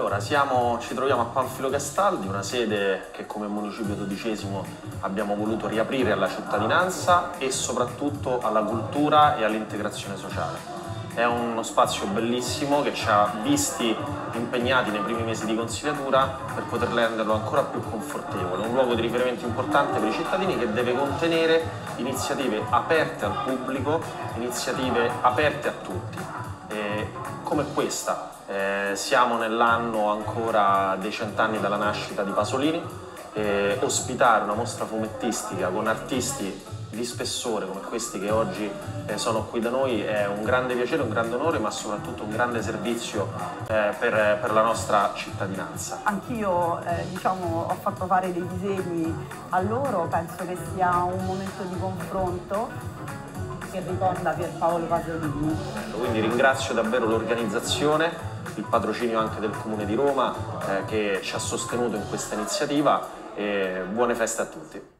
Allora, ci troviamo a Panfilo Castaldi, una sede che come Municipio XII abbiamo voluto riaprire alla cittadinanza e soprattutto alla cultura e all'integrazione sociale. È uno spazio bellissimo che ci ha visti impegnati nei primi mesi di consigliatura per poter renderlo ancora più confortevole, un luogo di riferimento importante per i cittadini che deve contenere iniziative aperte al pubblico, iniziative aperte a tutti. Come questa, siamo nell'anno ancora dei 100 anni dalla nascita di Pasolini, ospitare una mostra fumettistica con artisti di spessore come questi che oggi sono qui da noi è un grande piacere, un grande onore, ma soprattutto un grande servizio per la nostra cittadinanza. Anch'io ho fatto fare dei disegni a loro, penso che sia un momento di confronto che ricorda Pierpaolo Pasolini. Quindi ringrazio davvero l'organizzazione, il patrocinio anche del Comune di Roma che ci ha sostenuto in questa iniziativa e buone feste a tutti.